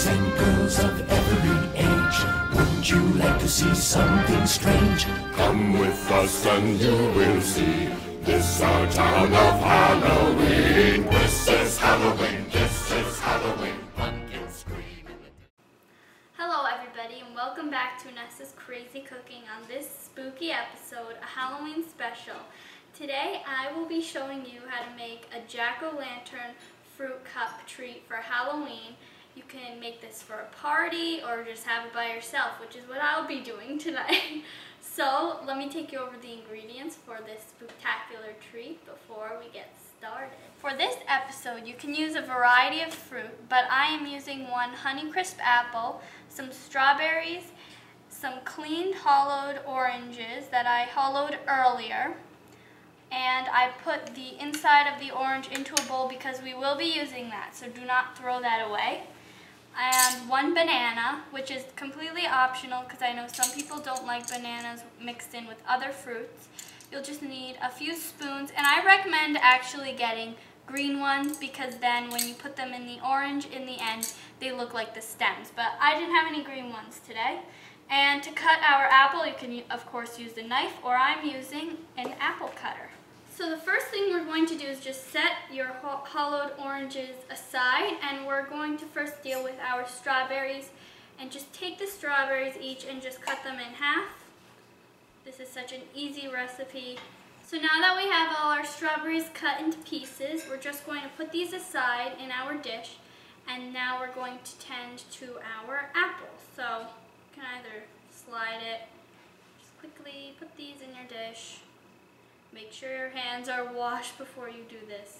boys and girls of every age, wouldn't you like to see something strange? Come with us and you will see. This our town of Halloween. This is Halloween. This is Halloween. Pumpkins scream in the... Hello everybody and welcome back to Anessa's Crazy Cooking on this spooky episode, a Halloween special. Today I will be showing you how to make a jack-o'-lantern fruit cup treat for Halloween. You can make this for a party or just have it by yourself, which is what I'll be doing tonight. So let me take you over the ingredients for this spook-tacular treat before we get started. For this episode you can use a variety of fruit, but I am using one Honeycrisp apple, some strawberries, some cleaned hollowed oranges that I hollowed earlier, and I put the inside of the orange into a bowl because we will be using that, so do not throw that away. And one banana, which is completely optional because I know some people don't like bananas mixed in with other fruits. You'll just need a few spoons, and I recommend actually getting green ones because then when you put them in the orange in the end, they look like the stems. But I didn't have any green ones today. And to cut our apple, you can of course use a knife, or I'm using an apple cutter. So the first thing we're going to do is just set your hollowed oranges aside, and we're going to first deal with our strawberries, and just take the strawberries each and just cut them in half. This is such an easy recipe. So now that we have all our strawberries cut into pieces, we're just going to put these aside in our dish, and now we're going to tend to our apples. So you can either slide it, just quickly put these in your dish. Make sure your hands are washed before you do this.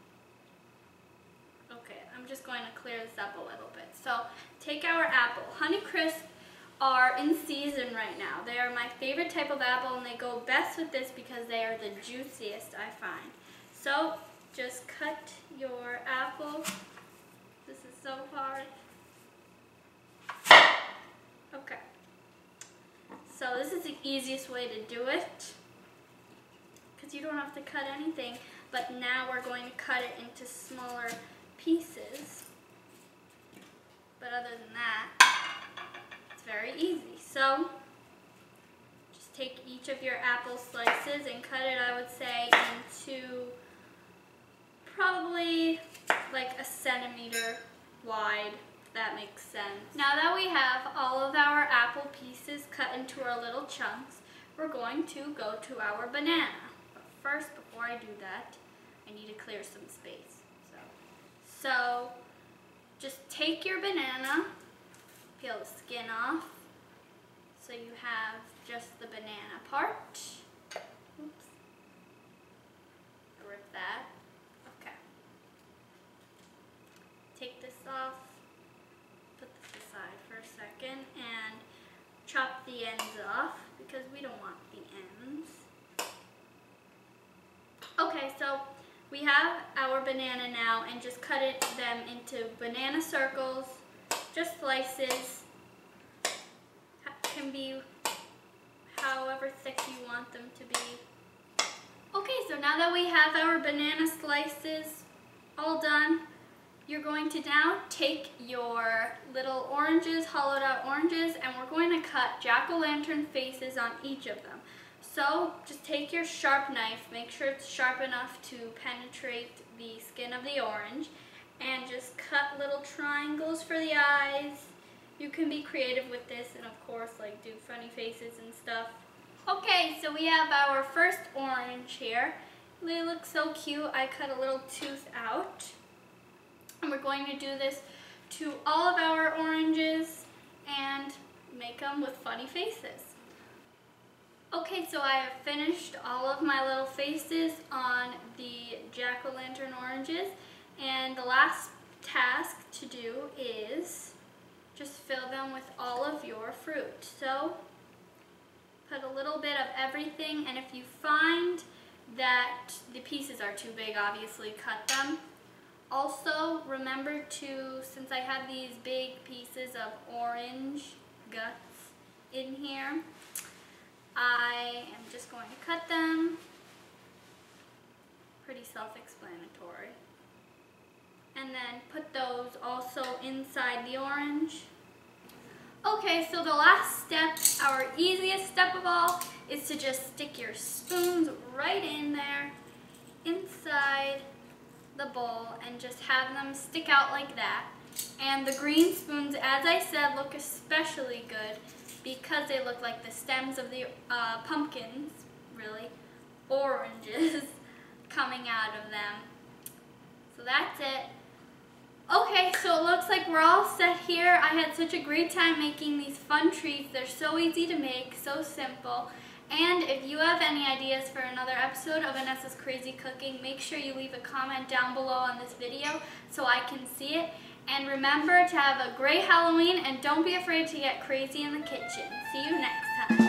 Okay, I'm just going to clear this up a little bit. So take our apple. Honeycrisp are in season right now. They are my favorite type of apple, and they go best with this because they are the juiciest, I find. So just cut your apple. This is so hard. Okay. So this is the easiest way to do it, because you don't have to cut anything, but now we're going to cut it into smaller pieces. But other than that, it's very easy. So just take each of your apple slices and cut it, I would say, into probably like 1 centimeter wide, if that makes sense. Now that we have all of our apple pieces cut into our little chunks, we're going to go to our banana. First, before I do that, I need to clear some space. So just take your banana, peel the skin off, so you have just the banana part. Oops. Rip that. Okay. Take this off, put this aside for a second, and chop the ends off because we don't want the ends. Okay, so we have our banana now, and just cut them into banana circles, just slices. Can be however thick you want them to be. Okay, so now that we have our banana slices all done, you're going to now take your little oranges, hollowed out oranges, and we're going to cut jack-o'-lantern faces on each of them. So just take your sharp knife, make sure it's sharp enough to penetrate the skin of the orange, and just cut little triangles for the eyes. You can be creative with this and of course like do funny faces and stuff. Okay, so we have our first orange here. They look so cute. I cut a little tooth out. And we're going to do this to all of our oranges and make them with funny faces. Okay, so I have finished all of my little faces on the jack-o'-lantern oranges, and the last task to do is just fill them with all of your fruit. So put a little bit of everything, and if you find that the pieces are too big, obviously cut them. Also remember to, since I have these big pieces of orange guts in here, I am just going to cut them. Pretty self-explanatory. and then put those also inside the orange. Okay, so the last step, our easiest step of all, is to just stick your spoons right in there, inside the bowl, and just have them stick out like that. And the green spoons, as I said, look especially good because they look like the stems of the pumpkins, really, oranges coming out of them. So that's it. Okay, so it looks like we're all set here. I had such a great time making these fun treats. They're so easy to make, so simple. And if you have any ideas for another episode of Anessa's Crazy Cooking, make sure you leave a comment down below on this video so I can see it. And remember to have a great Halloween and don't be afraid to get crazy in the kitchen. See you next time.